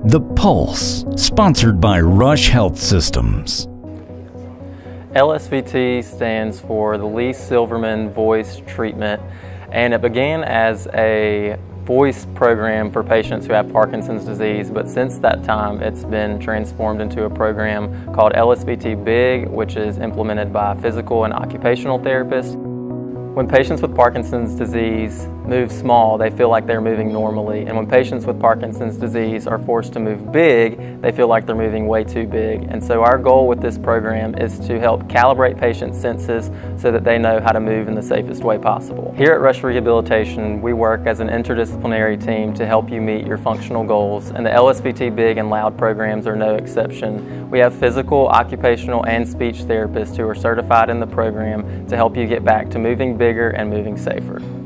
The Pulse, sponsored by Rush Health Systems. LSVT stands for the Lee Silverman Voice Treatment, and it began as a voice program for patients who have Parkinson's disease, but since that time it's been transformed into a program called LSVT Big, which is implemented by physical and occupational therapists. When patients with Parkinson's disease move small, they feel like they're moving normally, and when patients with Parkinson's disease are forced to move big, they feel like they're moving way too big. And so our goal with this program is to help calibrate patients' senses so that they know how to move in the safest way possible. Here at Rush Rehabilitation, we work as an interdisciplinary team to help you meet your functional goals, and the LSVT Big and Loud programs are no exception. We have physical, occupational, and speech therapists who are certified in the program to help you get back to moving bigger and moving safer.